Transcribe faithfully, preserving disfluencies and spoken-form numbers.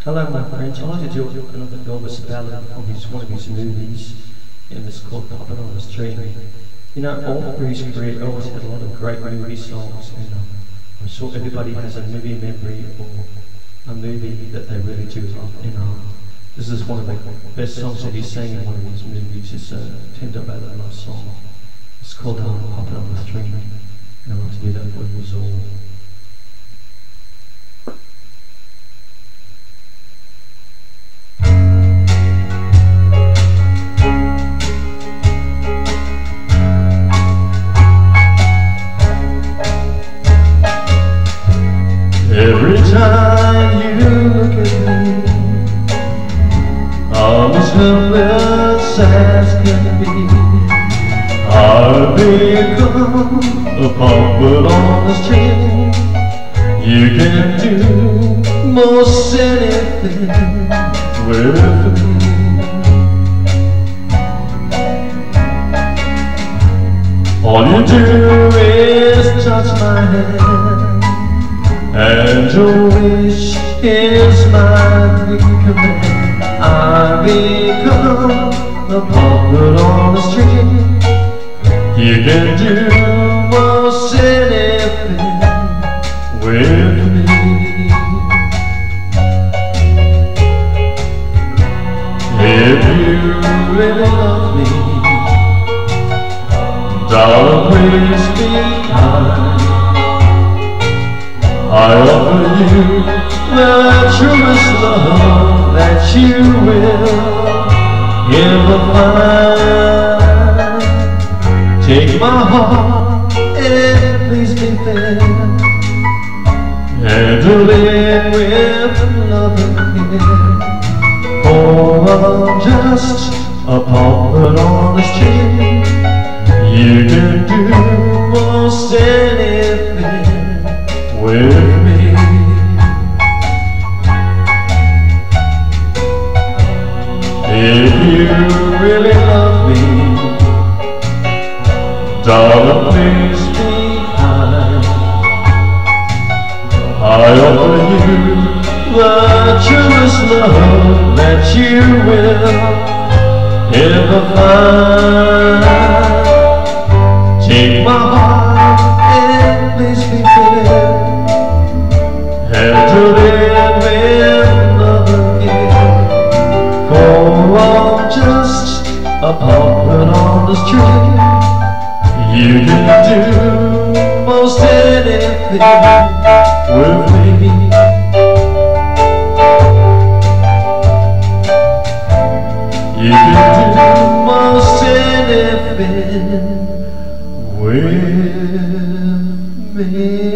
Hello, my friends. I'd like to do another Elvis ballad on his, one of his movies, and it's called Puppet on the String. You know, all through his career, Elvis had a lot of great movie songs, and um, I'm sure everybody has a movie memory or a movie that they really do love. And um, this is one of the best songs that he sang in one of his movies. It's a Tender Ballad Love song. It's called um, Puppet on the String, and I'd like to do that with us all. Every time you look at me, I'm as helpless as can be. I've become a puppet on the string. You can do most anything with me. All you do is touch my hand, and your wish is my command. I become a puppet on the string. You can do most anything with me. If you really love me, darling, please be kind. I offer you the truest love that you will ever find. Take my heart and please be fair, handle it with love and care. For I'm just a puppet on the string. You can do most anything with me. If you really love me, darling, please be kind. I offer you the truest love that you will ever find. Take my heart and please be fair, handle it with love and care. For I'm just a puppet on the string. You can do most anything with me. You can do most anything with me.